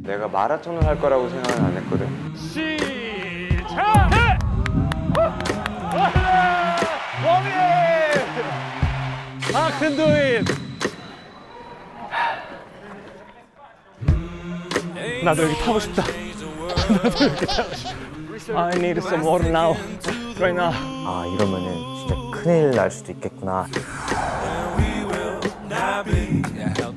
내가 마라톤을 할 거라고 생각은 안 했거든. 시작! 워밍! I can do it! 나도 여기 타고 싶다. 나도 여기 타고 싶다. I need some water now. Right now. 아, 이러면은 진짜 큰일 날 수도 있겠구나.